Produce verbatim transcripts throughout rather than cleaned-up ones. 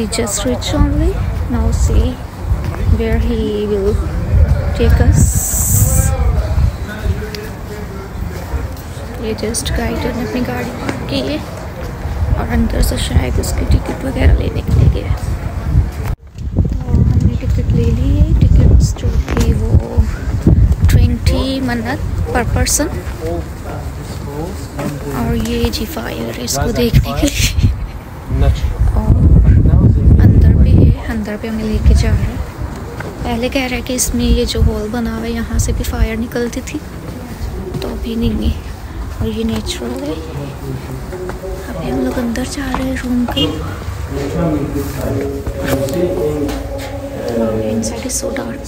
We just reached only. Now see where he will take us. ये just guider ने अपनी गाड़ी park की है और अंदर से शायद उसकी टिकट वगैरह लेने के लिए गया। तो हमने टिकट ले ली है। टिकट्स जो थी वो ट्वेंटी मन्नत पर पर्सन। और ये जी फायर है इसको देखने के लिए। और अंदर भी है, अंदर भी हमें लेके जा रहे हैं। पहले कह रहा है कि इसमें ये जो होल बना हुआ है यहाँ से भी फायर निकलती थी, तो अभी नहीं है। और ये नेचुरल है। अभी हम लोग अंदर जा रहे हैं रूम के। Inside is so dark.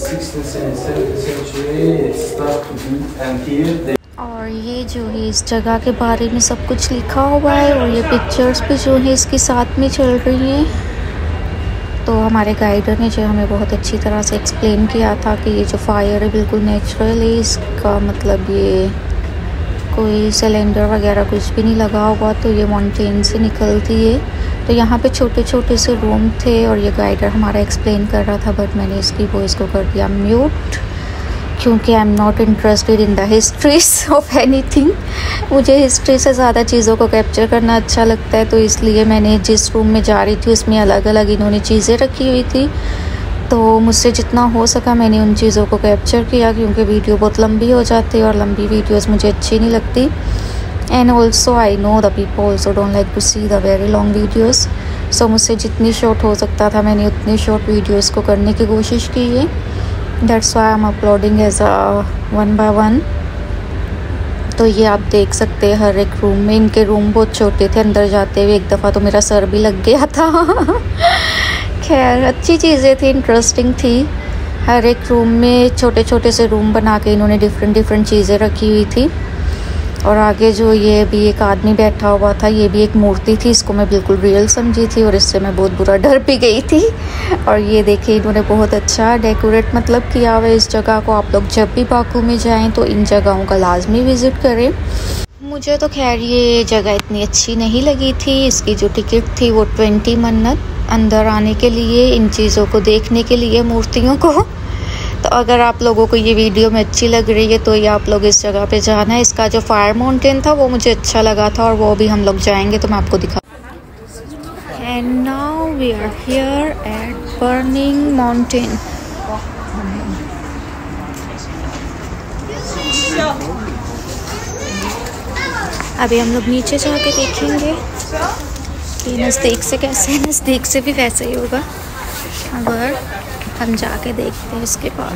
और ये जो है इस जगह के बारे में सब कुछ लिखा हुआ है और ये पिक्चर्स भी जो है इसके साथ में चल रही हैं। तो हमारे गाइडर ने जो हमें बहुत अच्छी तरह से एक्सप्लेन किया था कि ये जो फायर है बिल्कुल नेचुरल है। इसका मतलब ये कोई सिलेंडर वगैरह कुछ भी नहीं लगा हुआ, तो ये माउंटेन से निकलती है। तो यहाँ पे छोटे छोटे से रूम थे और ये गाइडर हमारा एक्सप्लेन कर रहा था, बट मैंने इसकी वॉइस को कर दिया म्यूट क्योंकि I am not interested in the histories of anything. मुझे हिस्ट्री से ज़्यादा चीज़ों को कैप्चर करना अच्छा लगता है, तो इसलिए मैंने जिस रूम में जा रही थी उसमें अलग अलग इन्होंने चीज़ें रखी हुई थी। तो मुझसे जितना हो सका मैंने उन चीज़ों को कैप्चर किया, क्योंकि वीडियो बहुत लंबी हो जाती है और लंबी वीडियोस मुझे अच्छी नहीं लगती। And also I know the people also don't like to see the very long videos. So मुझसे जितनी शॉर्ट हो सकता था मैंने उतनी शॉर्ट वीडियोस को करने की कोशिश की है। That's why I am uploading as a one by one. तो ये आप देख सकते हैं हर एक रूम में। इनके रूम बहुत छोटे थे, अंदर जाते हुए एक दफ़ा तो मेरा सर भी लग गया था। खैर अच्छी चीज़ें थी, इंटरेस्टिंग थी। हर एक रूम में छोटे छोटे से रूम बना के इन्होंने डिफरेंट डिफरेंट चीज़ें रखी हुई थी। और आगे जो ये भी एक आदमी बैठा हुआ था, ये भी एक मूर्ति थी। इसको मैं बिल्कुल रियल समझी थी और इससे मैं बहुत बुरा डर भी गई थी। और ये देखिए इन्होंने बहुत अच्छा डेकोरेट मतलब किया हुआ है इस जगह को। आप लोग जब भी बाकू में जाएं तो इन जगहों का लाजमी विज़िट करें। मुझे तो खैर ये जगह इतनी अच्छी नहीं लगी थी। इसकी जो टिकट थी वो ट्वेंटी मन्नत अंदर आने के लिए, इन चीज़ों को देखने के लिए, मूर्तियों को। तो अगर आप लोगों को ये वीडियो में अच्छी लग रही है तो ये आप लोग इस जगह पे जाना है। इसका जो फायर माउंटेन था वो मुझे अच्छा लगा था और वो भी हम लोग जाएंगे तो मैं आपको दिखा। And now we are here at burning mountain. अभी हम लोग नीचे जाके देखेंगे कि नज़दीक से कैसे है। नज़दीक से भी वैसे ही होगा अगर हम जाके देखते हैं इसके पास।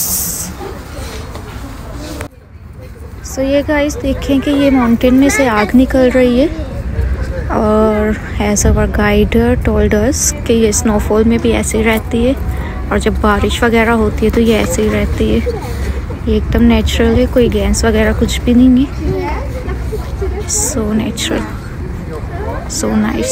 सो so ये गाइस देखें कि ये माउंटेन में से आग निकल रही है और as our guider told us कि ये स्नोफॉल में भी ऐसे ही रहती है और जब बारिश वगैरह होती है तो ये ऐसे ही रहती है। ये एकदम नेचुरल है, कोई गैस वगैरह कुछ भी नहीं है। So natural, so nice.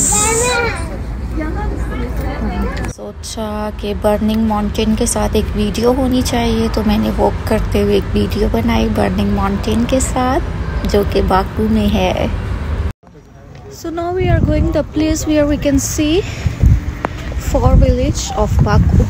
सोचा कि बर्निंग माउंटेन के साथ एक वीडियो होनी चाहिए, तो मैंने वॉक करते हुए एक वीडियो बनाई बर्निंग माउंटेन के साथ, जो कि बाकू में है। So now we are going the place where we can see four village of Baku.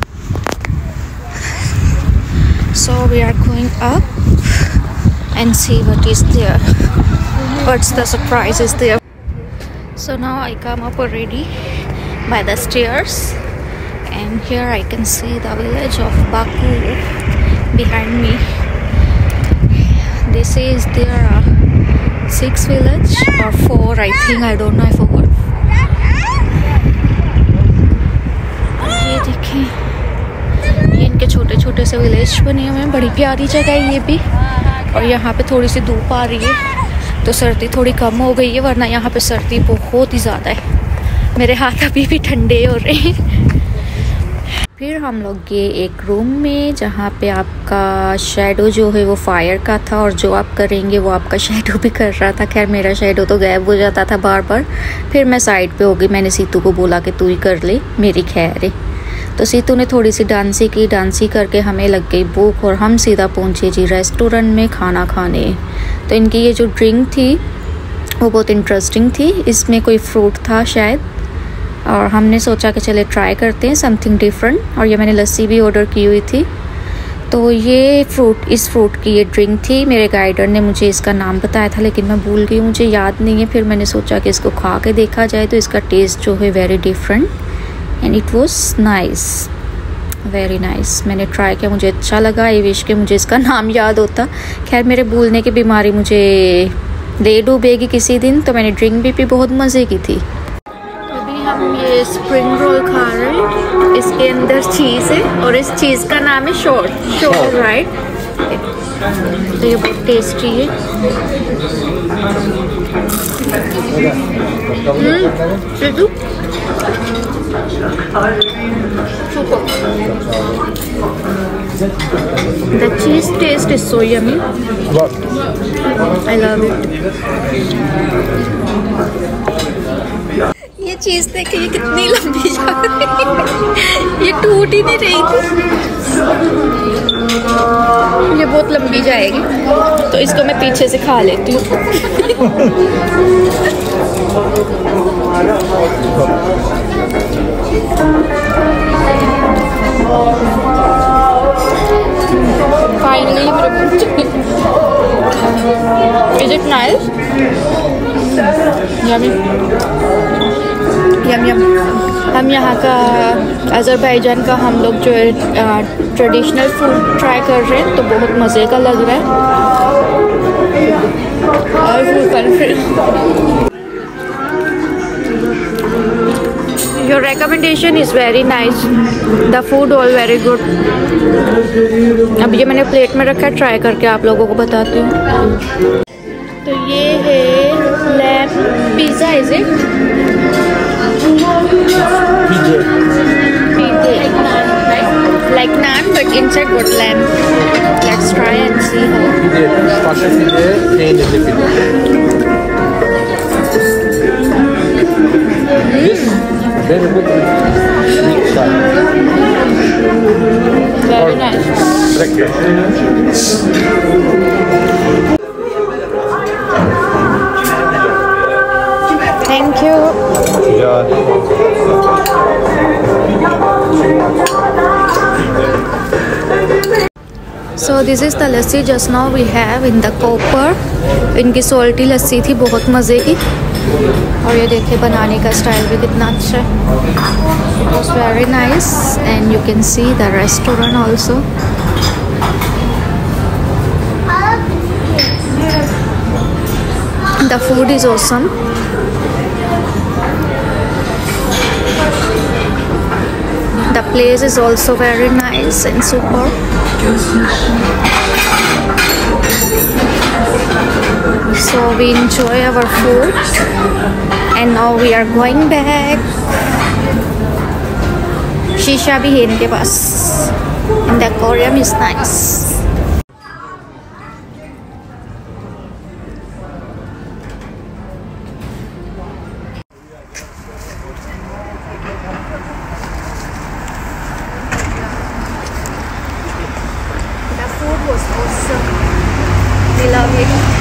So we are going up and see what is there, what's the surprise is there. So now I come up already by the stairs and here I can see the village of Baku behind me. They say is there are six village or four, I think, I don't know, I forgot. ये देखिए ये इनके छोटे छोटे से village बने हुए हैं। बड़ी प्यारी जगह है ये भी। और यहाँ पे थोड़ी सी धूप आ रही है तो सर्दी थोड़ी कम हो गई है, वरना यहाँ पे सर्दी बहुत ही ज़्यादा है। मेरे हाथ अभी भी ठंडे हो रहे हैं। फिर हम लोग गए एक रूम में जहाँ पे आपका शैडो जो है वो फायर का था और जो आप करेंगे वो आपका शैडो भी कर रहा था। खैर मेरा शैडो तो गायब हो जाता था बार बार। फिर मैं साइड पे हो गई, मैंने सीतू को बोला कि तू ही कर ले, मेरी खैर है। तो सीतू ने थोड़ी सी डांसी की, डांसी करके हमें लग गई भूख और हम सीधा पहुँचे जी रेस्टोरेंट में खाना खाने। तो इनकी ये जो ड्रिंक थी वो बहुत इंटरेस्टिंग थी। इसमें कोई फ्रूट था शायद, और हमने सोचा कि चले ट्राई करते हैं समथिंग डिफरेंट। और ये मैंने लस्सी भी ऑर्डर की हुई थी। तो ये फ्रूट इस फ्रूट की ये ड्रिंक थी। मेरे गाइडर ने मुझे इसका नाम बताया था लेकिन मैं भूल गई, मुझे याद नहीं है। फिर मैंने सोचा कि इसको खा के देखा जाए। तो इसका टेस्ट जो है very different and it was nice, very nice. मैंने ट्राई किया, मुझे अच्छा लगा। आई विश कि मुझे इसका नाम याद होता। खैर मेरे भूलने की बीमारी मुझे ले डूबेगी किसी दिन। तो मैंने ड्रिंक भी पी, बहुत मज़े की थी। अभी हम ये स्प्रिंग रोल खा रहे हैं। इसके अंदर चीज़ है और इस चीज़ का नाम है शोर शोर राइट। तो ये बहुत टेस्टी है। The cheese taste is so yummy. I love it. ये चीज़ देखिए ये कितनी लंबी जा रही है। ये टूट ही नहीं रही थी। ये बहुत लंबी जाएगी तो इसको मैं पीछे से खा लेती हूँ। Finally is it nice? Yummy yum yum. हम यहाँ का अज़रबैजान का हम लोग जो है ट्रेडिशनल फूड ट्राई कर रहे हैं तो बहुत मज़े का लग रहा है। और Your recommendation is very nice. The food all very good. अब ये मैंने प्लेट में रखा है, ट्राई करके आप लोगों को बताती हूँ। तो ये है lamp pizza, is it? Pizza. Pizza. Like naan, right? Like naan, but inside what lamb? Let's try and see how. Pizza. Starter pizza, plain is the pizza. This very good sweet side. Very nice. Breakfast. Thank you. Yeah. So this is the lassi just now we have in the copper. इनकी सोल्टी लस्सी थी, बहुत मज़े की। और ये देखिए बनाने का स्टाइल भी कितना अच्छा है। It was very nice and you can see the restaurant also. The food is awesome. The place is also very nice and super. So we enjoy our food and now we are going back. शीशा भी है इनके पास and the aquarium is nice. The food was awesome. We love it.